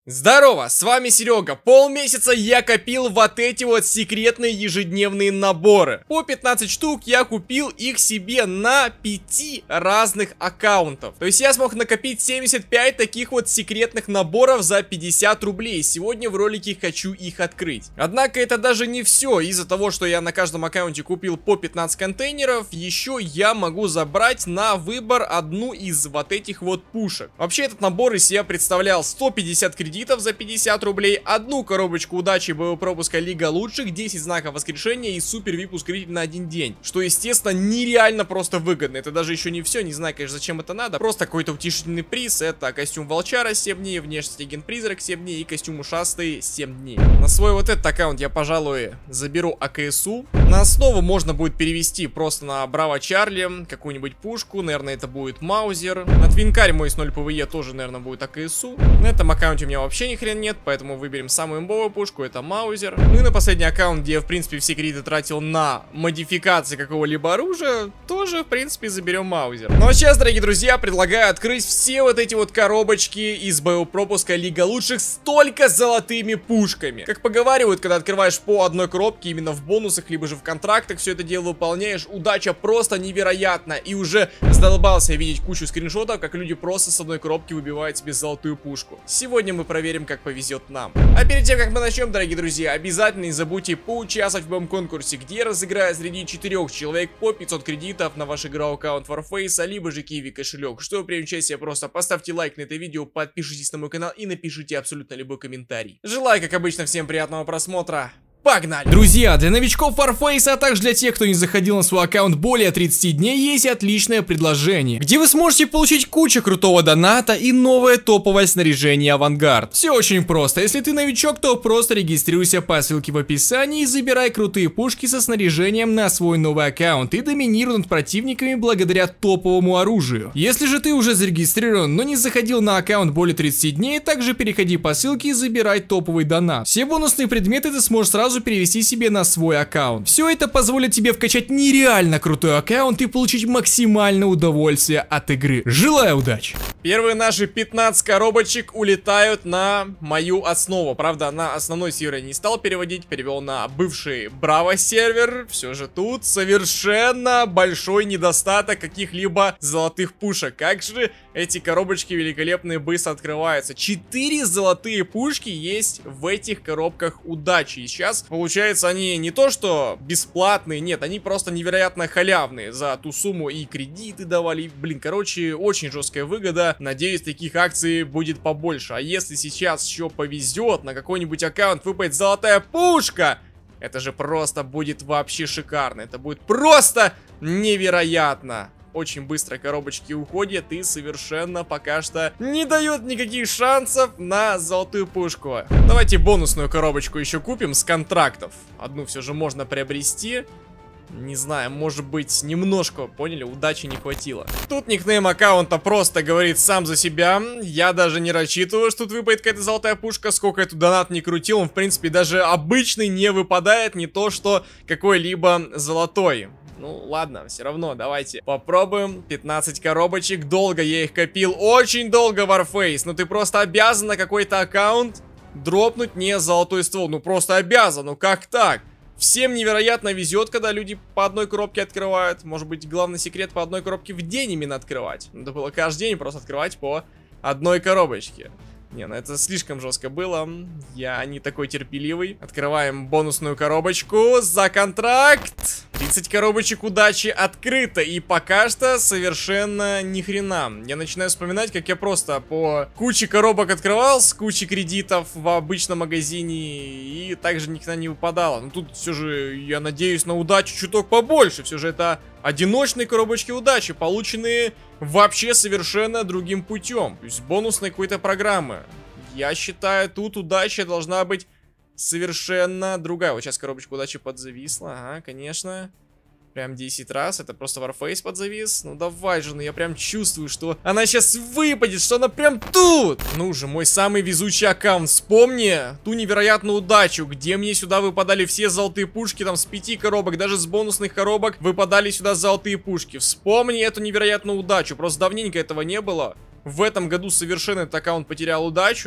Здорово, с вами Серега. Полмесяца я копил вот эти вот секретные ежедневные наборы. По 15 штук я купил их себе на 5 разных аккаунтов. То есть я смог накопить 75 таких вот секретных наборов за 50 рублей. Сегодня в ролике хочу их открыть. Однако это даже не все. Из-за того, что я на каждом аккаунте купил по 15 контейнеров, еще я могу забрать на выбор одну из вот этих вот пушек. Вообще этот набор из себя представлял 150 кредитов за 50 рублей, одну коробочку удачи боепропуска Лига Лучших, 10 знаков воскрешения и супер VIP ускоритель на один день. Что, естественно, нереально просто выгодно. Это даже еще не все, не знаю, конечно, зачем это надо. Просто какой-то утешительный приз. Это костюм Волчара 7 дней, внешность Агент-призрак 7 дней и костюм Ушастый 7 дней. На свой вот этот аккаунт я, пожалуй, заберу АКСУ. На основу можно будет перевести просто на Браво Чарли какую-нибудь пушку. Наверное, это будет Маузер. На Твинкаре мой с 0 ПВЕ тоже, наверное, будет АКСУ. На этом аккаунте у меня вообще ни хрен нет, поэтому выберем самую имбовую пушку, это Маузер. Ну и на последний аккаунт, где я, в принципе, все кредиты тратил на модификации какого-либо оружия, тоже, в принципе, заберем Маузер. Ну а сейчас, дорогие друзья, предлагаю открыть все вот эти вот коробочки из боепропуска Лига Лучших с только золотыми пушками. Как поговаривают, когда открываешь по одной коробке, именно в бонусах, либо же в контрактах все это дело выполняешь, удача просто невероятна. И уже задолбался видеть кучу скриншотов, как люди просто с одной коробки выбивают себе золотую пушку. Сегодня мы проверим, как повезет нам. А перед тем, как мы начнем, дорогие друзья, обязательно не забудьте поучаствовать в моем конкурсе, где я разыграю среди 4 человек по 500 кредитов на ваш игровой аккаунт Warface, либо же Kiwi кошелек. Чтобы принять участие, просто поставьте лайк на это видео, подпишитесь на мой канал и напишите абсолютно любой комментарий. Желаю, как обычно, всем приятного просмотра. Погнали! Друзья, для новичков Warface, а также для тех, кто не заходил на свой аккаунт более 30 дней, есть отличное предложение, где вы сможете получить кучу крутого доната и новое топовое снаряжение Авангард. Все очень просто. Если ты новичок, то просто регистрируйся по ссылке в описании и забирай крутые пушки со снаряжением на свой новый аккаунт и доминируй над противниками благодаря топовому оружию. Если же ты уже зарегистрирован, но не заходил на аккаунт более 30 дней, также переходи по ссылке и забирай топовый донат. Все бонусные предметы ты сможешь сразу перевести себе на свой аккаунт. Все это позволит тебе вкачать нереально крутой аккаунт и получить максимальное удовольствие от игры. Желаю удачи! Первые наши 15 коробочек улетают на мою основу. Правда, на основной сервер я не стал переводить, перевел на бывший Браво сервер. Все же тут совершенно большой недостаток каких-либо золотых пушек. Как же эти коробочки великолепные быстро открываются. 4 золотые пушки есть в этих коробках удачи. И сейчас, получается, они не то что бесплатные, нет, они просто невероятно халявные. За ту сумму и кредиты давали. Блин, короче, очень жесткая выгода. Надеюсь, таких акций будет побольше. А если сейчас еще повезет, на какой-нибудь аккаунт выпадет золотая пушка, это же просто будет вообще шикарно. Это будет просто невероятно. Очень быстро коробочки уходят и совершенно пока что не дает никаких шансов на золотую пушку. Давайте бонусную коробочку еще купим с контрактов. Одну все же можно приобрести. Не знаю, может быть, немножко, поняли, удачи не хватило. Тут никнейм аккаунта просто говорит сам за себя. Я даже не рассчитываю, что тут выпадет какая-то золотая пушка. Сколько я тут донат не крутил, он, в принципе, даже обычный не выпадает. Не то, что какой-либо золотой. Ну, ладно, все равно, давайте попробуем. 15 коробочек, долго я их копил, очень долго, Warface. Но ты просто обязан на какой-то аккаунт дропнуть не золотой ствол. Ну, просто обязан, ну как так? Всем невероятно везет, когда люди по одной коробке открывают. Может быть, главный секрет по одной коробке в день именно открывать. Надо было каждый день просто открывать по одной коробочке. Не, ну это слишком жестко было. Я не такой терпеливый. Открываем бонусную коробочку за контракт. 30 коробочек удачи открыто. И пока что совершенно ни хрена. Я начинаю вспоминать, как я просто по куче коробок открывал с кучей кредитов в обычном магазине. И также никогда не выпадало. Но тут все же я надеюсь на удачу чуток побольше. Все же это одиночные коробочки удачи, полученные вообще совершенно другим путем. То есть бонусной какой-то программы. Я считаю, тут удача должна быть совершенно другая. Вот сейчас коробочка удачи подзависла. Ага, конечно. Прям 10 раз. Это просто Warface подзавис. Ну давай же, ну я прям чувствую, что она сейчас выпадет, что она прям тут. Ну же, мой самый везучий аккаунт. Вспомни ту невероятную удачу, где мне сюда выпадали все золотые пушки, там с 5 коробок, даже с бонусных коробок выпадали сюда золотые пушки. Вспомни эту невероятную удачу. Просто давненько этого не было. В этом году совершенно этот аккаунт потерял удачу.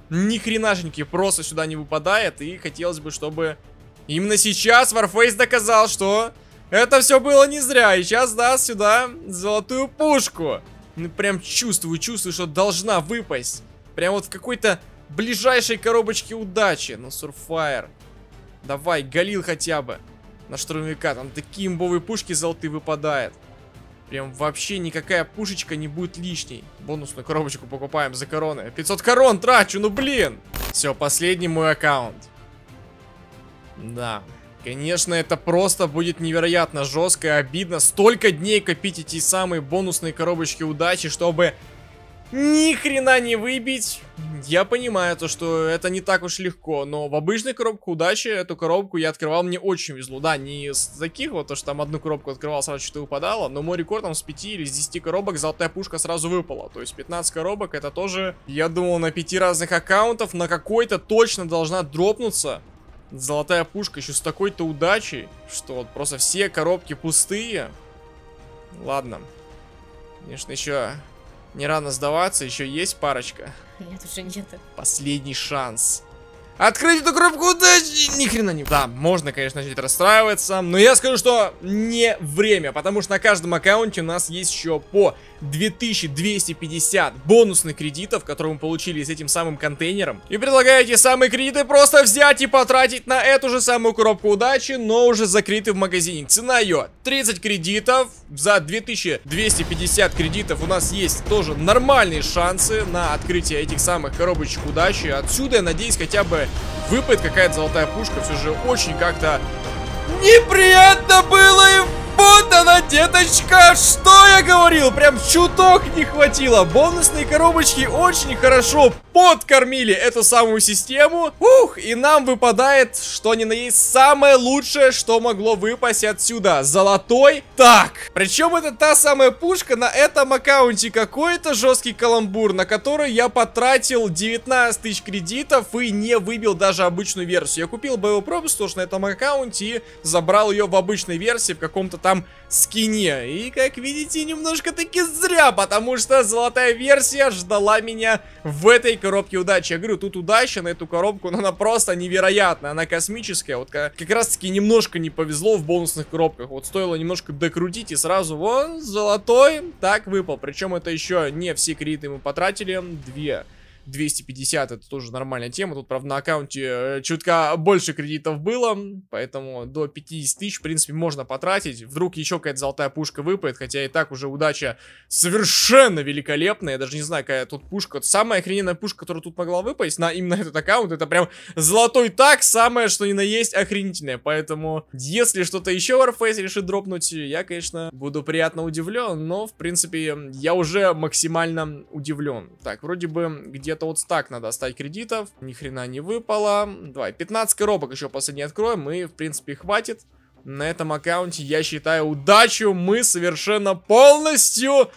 ни хренашеньки просто сюда не выпадает. И хотелось бы, чтобы именно сейчас Warface доказал, что это все было не зря. И сейчас даст сюда золотую пушку. Ну, прям чувствую, что должна выпасть. Прям вот в какой-то ближайшей коробочке удачи. Ну, Surfire. Давай, Галил хотя бы. На штурмовика. Там такие имбовые пушки золотые выпадают. Прям вообще никакая пушечка не будет лишней. Бонусную коробочку покупаем за короны. 500 корон трачу, ну блин. Все, последний мой аккаунт. Да. Конечно, это просто будет невероятно жестко и обидно. Столько дней копить эти самые бонусные коробочки удачи, чтобы ни хрена не выбить. Я понимаю то, что это не так уж легко, но в обычной коробке удачи эту коробку я открывал, мне очень везло. Да, не с таких вот, то что там одну коробку открывал, сразу что-то выпадало, но мой рекорд там с 5 или с 10 коробок золотая пушка сразу выпала. То есть 15 коробок, это тоже, я думал, на 5 разных аккаунтов на какой-то точно должна дропнуться золотая пушка еще с такой-то удачей, что вот просто все коробки пустые. Ладно. Конечно, еще не рано сдаваться, еще есть парочка. Нет, уже нет. Последний шанс. Открыть эту коробку удачи! Ни хрена не... Да, можно, конечно, начать расстраиваться, но я скажу, что не время, потому что на каждом аккаунте у нас есть еще по 2250 бонусных кредитов, которые мы получили с этим самым контейнером. И предлагаю эти самые кредиты просто взять и потратить на эту же самую коробку удачи, но уже закрытый в магазине. Цена ее 30 кредитов. За 2250 кредитов у нас есть тоже нормальные шансы на открытие этих самых коробочек удачи. Отсюда, я надеюсь, хотя бы выпадет какая-то золотая пушка. Все же очень как-то неприятно было. И вот она, деточка, что я говорил, прям чуток не хватило. Бонусные коробочки очень хорошо подкормили эту самую систему. Ух, и нам выпадает, что ни на есть, самое лучшее, что могло выпасть отсюда. Золотой так. Причем это та самая пушка на этом аккаунте. Какой-то жесткий каламбур, на который я потратил 19 тысяч кредитов и не выбил даже обычную версию. Я купил боевой пропуск тоже на этом аккаунте и забрал ее в обычной версии, в каком-то там скине. И, как видите, немножко таки зря, потому что золотая версия ждала меня в этой коробке удачи. Я говорю, тут удача на эту коробку, но она просто невероятная, она космическая. Вот как раз таки немножко не повезло в бонусных коробках. Вот стоило немножко докрутить и сразу вон золотой так выпал. Причем это еще не все кредиты мы потратили, 250 это тоже нормальная тема. Тут, правда, на аккаунте чутка больше кредитов было, поэтому до 50 тысяч, в принципе, можно потратить. Вдруг еще какая-то золотая пушка выпадет, хотя и так уже удача совершенно великолепная. Я даже не знаю, какая тут пушка. Самая охрененная пушка, которая тут могла выпасть на именно этот аккаунт, это прям золотой так, самое, что ни на есть охренительное. Поэтому, если что-то еще Warface решит дропнуть, я, конечно, буду приятно удивлен, но, в принципе, я уже максимально удивлен. Так, вроде бы где-то вот стак надо оставить кредитов. Ни хрена не выпало. Давай, 15 коробок еще последний откроем. И, в принципе, хватит. На этом аккаунте, я считаю, удачу мы совершенно полностью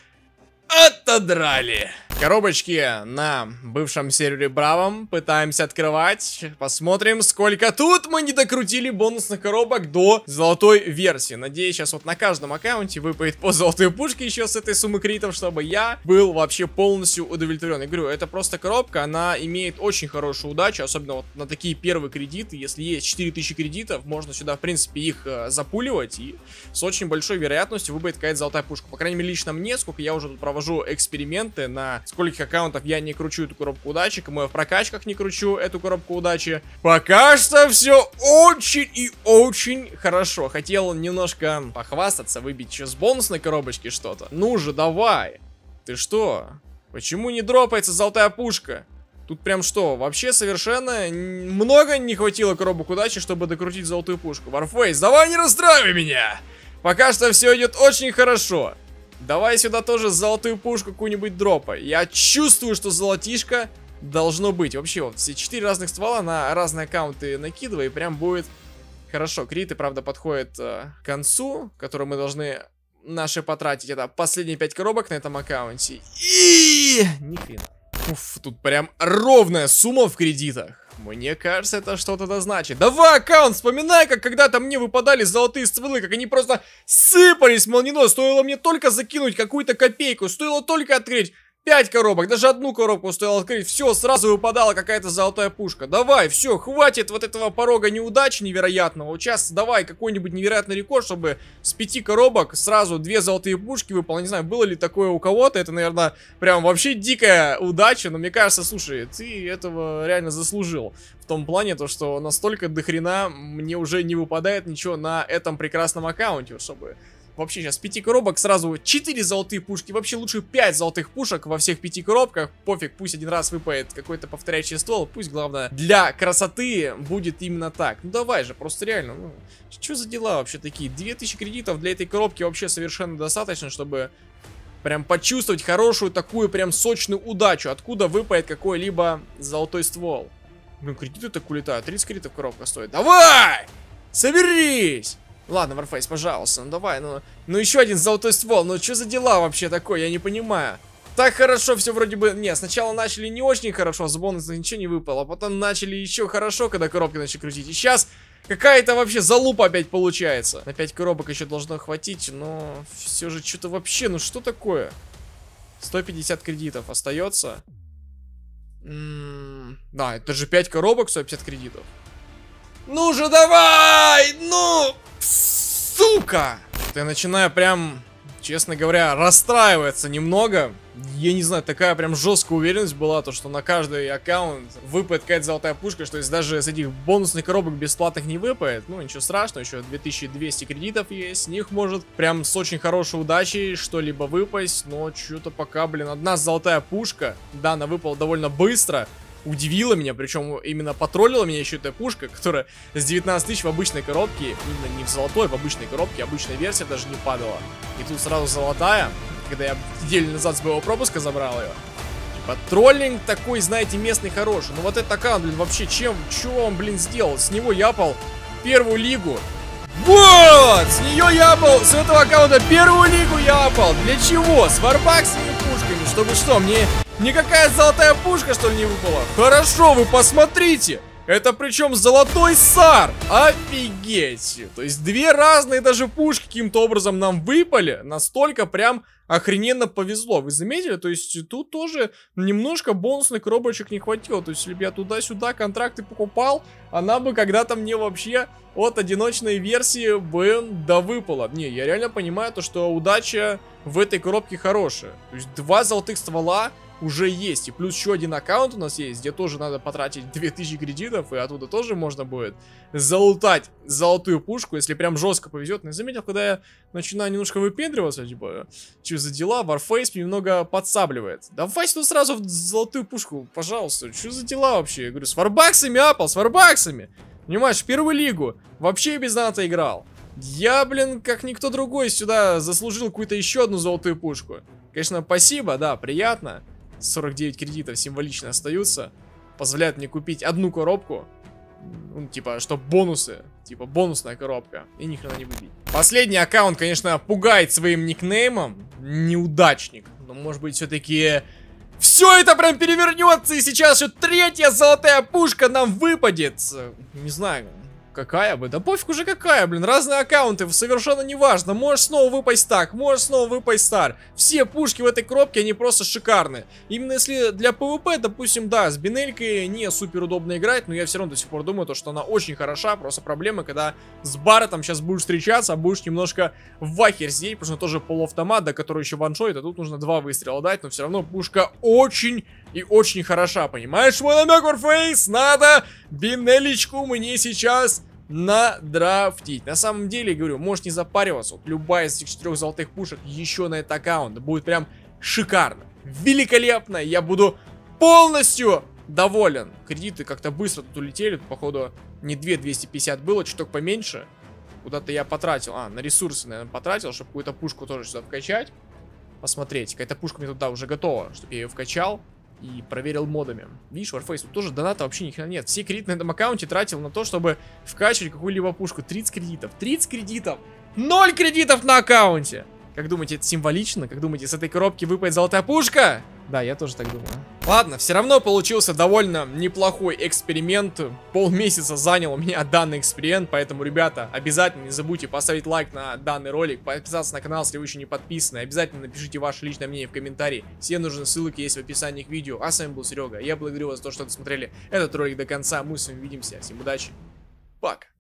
отодрали. Коробочки на бывшем сервере Бравом пытаемся открывать. Посмотрим, сколько тут мы не докрутили бонусных коробок до золотой версии. Надеюсь, сейчас вот на каждом аккаунте выпадет по золотой пушке еще с этой суммы кредитов, чтобы я был вообще полностью удовлетворен. Я говорю, это просто коробка, она имеет очень хорошую удачу, особенно вот на такие первые кредиты. Если есть 4000 кредитов, можно сюда, в принципе, их запуливать, и с очень большой вероятностью выпадет какая-то золотая пушка. По крайней мере, лично мне, сколько я уже тут провожу эксперименты, на скольких аккаунтов я не кручу эту коробку удачи, кому я в прокачках не кручу эту коробку удачи. Пока что все очень и очень хорошо. Хотел немножко похвастаться, выбить еще с бонусной коробочки что-то. Ну же, давай. Ты что? Почему не дропается золотая пушка? Тут прям что, вообще совершенно много не хватило коробок удачи, чтобы докрутить золотую пушку. Warface, давай не расстраивай меня! Пока что все идет очень хорошо. Давай сюда тоже золотую пушку какую-нибудь дропай. Я чувствую, что золотишко должно быть. Вообще, вот все 4 разных ствола на разные аккаунты накидывай, и прям будет хорошо. Кредиты, правда, подходят к концу, который мы должны наши потратить. Это последние 5 коробок на этом аккаунте. И ни хрена. Уф, тут прям ровная сумма в кредитах. Мне кажется, это что-то да значит. Давай, аккаунт, вспоминай, как когда-то мне выпадали золотые стволы, как они просто сыпались молниеносно. Стоило мне только закинуть какую-то копейку, стоило только открыть 5 коробок, даже одну коробку успел открыть. Все, сразу выпадала какая-то золотая пушка. Давай, все, хватит вот этого порога неудачи невероятного. Вот сейчас давай какой-нибудь невероятный рекорд, чтобы с 5 коробок сразу 2 золотые пушки выпало. Не знаю, было ли такое у кого-то. Это, наверное, прям вообще дикая удача. Но мне кажется, слушай, ты этого реально заслужил. В том плане, то, что настолько дохрена мне уже не выпадает ничего на этом прекрасном аккаунте, чтобы... Вообще сейчас 5 коробок, сразу 4 золотые пушки. Вообще лучше 5 золотых пушек во всех 5 коробках. Пофиг, пусть один раз выпадет какой-то повторяющий ствол. Пусть, главное, для красоты будет именно так. Ну давай же, просто реально. Ну, что за дела вообще такие? 2000 кредитов для этой коробки вообще совершенно достаточно, чтобы прям почувствовать хорошую такую прям сочную удачу. Откуда выпадет какой-либо золотой ствол. Ну, кредиты так улетают. 30 кредитов коробка стоит. Давай! Соберись! Ладно, Warface, пожалуйста, ну давай, ну еще один золотой ствол, ну что за дела вообще такое, я не понимаю. Так хорошо все вроде бы, не, сначала начали не очень хорошо, с бонусов ничего не выпало, потом начали еще хорошо, когда коробки начали крутить, и сейчас какая-то вообще залупа опять получается. На 5 коробок еще должно хватить, но все же что-то вообще, ну что такое? 150 кредитов остается. Да, это же 5 коробок, 150 кредитов. Ну же давай, ну... Сука! Я начинаю прям, честно говоря, расстраиваться немного. Я не знаю, такая прям жесткая уверенность была, то что на каждый аккаунт выпадет какая-то золотая пушка, что если даже с этих бонусных коробок бесплатных не выпадет, ну ничего страшного, еще 2200 кредитов есть, с них может прям с очень хорошей удачей что-либо выпасть, но что-то пока, блин, одна золотая пушка, да, она выпала довольно быстро. Удивила меня, причем именно потроллила меня еще эта пушка, которая с 19 тысяч в обычной коробке, именно не в золотой, в обычной коробке, обычная версия даже не падала. И тут сразу золотая, когда я неделю назад с боевого пропуска забрал ее. Типа троллинг такой, знаете, местный хороший. Но вот этот аккаунт, блин, вообще что он, блин, сделал? С него япал первую лигу. Вот! С нее япал, с этого аккаунта первую лигу япал. Для чего? С варбаксами и пушками. Чтобы что, мне... Никакая золотая пушка, что ли, не выпала? Хорошо, вы посмотрите. Это причем золотой сар. Офигеть. То есть 2 разные даже пушки каким-то образом нам выпали. Настолько прям охрененно повезло. Вы заметили? То есть тут тоже немножко бонусных коробочек не хватило. То есть если бы я туда-сюда контракты покупал, она бы когда-то мне вообще от одиночной версии бы довыпала. Не, я реально понимаю то, что удача в этой коробке хорошая. То есть 2 золотых ствола уже есть. И плюс еще один аккаунт у нас есть, где тоже надо потратить 2000 кредитов, и оттуда тоже можно будет залутать золотую пушку, если прям жестко повезет. Но я заметил, когда я начинаю немножко выпендриваться, типа, что за дела, Warface немного подсабливает. Давайте тут сразу в золотую пушку, пожалуйста. Что за дела вообще? Я говорю, с варбаксами апал, с варбаксами. Понимаешь, в первую лигу вообще без доната играл. Я, блин, как никто другой сюда заслужил какую-то еще одну золотую пушку. Конечно, спасибо, да, приятно. 49 кредитов символично остаются. Позволяют мне купить одну коробку. Ну, типа, что бонусы. Типа, бонусная коробка. И ни хрена не выбить. Последний аккаунт, конечно, пугает своим никнеймом. Неудачник. Но, может быть, все-таки... Все это прям перевернется. И сейчас еще 3-я золотая пушка нам выпадет. Не знаю... Какая бы? Да пофиг уже какая, блин. Разные аккаунты, совершенно неважно. Можешь снова выпасть так, можешь снова выпасть стар. Все пушки в этой коробке, они просто шикарные. Именно если для PvP, допустим, да, с бинелькой не супер удобно играть, но я все равно до сих пор думаю, то, что она очень хороша. Просто проблема, когда с Барретом сейчас будешь встречаться, будешь немножко в ахер сидеть, потому что тоже полуавтомат, до которого еще ваншотит, а тут нужно 2 выстрела дать, но все равно пушка очень и очень хороша, понимаешь, мой намек, Warface? Надо бинелечку мне сейчас надрафтить. На самом деле, говорю, можешь не запариваться. Вот любая из этих 4 золотых пушек еще на этот аккаунт будет прям шикарно, великолепно. Я буду полностью доволен. Кредиты как-то быстро тут улетели. Тут, походу, не 2250 было, чуток поменьше. Куда-то я потратил. На ресурсы, наверное, потратил, чтобы какую-то пушку тоже сюда вкачать. Посмотреть. Какая-то пушка мне туда уже готова, чтобы я ее вкачал. И проверил модами. Видишь, Warface, тут тоже доната вообще ни хрена нет. Все кредиты на этом аккаунте тратил на то, чтобы вкачивать какую-либо пушку. 30 кредитов. 30 кредитов. 0 кредитов на аккаунте. Как думаете, это символично? Как думаете, с этой коробки выпадет золотая пушка? Да, я тоже так думаю. Ладно, все равно получился довольно неплохой эксперимент. Полмесяца занял у меня данный эксперимент, поэтому, ребята, обязательно не забудьте поставить лайк на данный ролик, подписаться на канал, если вы еще не подписаны. Обязательно напишите ваше личное мнение в комментарии. Все нужные ссылки есть в описании к видео. А с вами был Серега. Я благодарю вас за то, что досмотрели этот ролик до конца. Мы с вами увидимся. Всем удачи. Пока.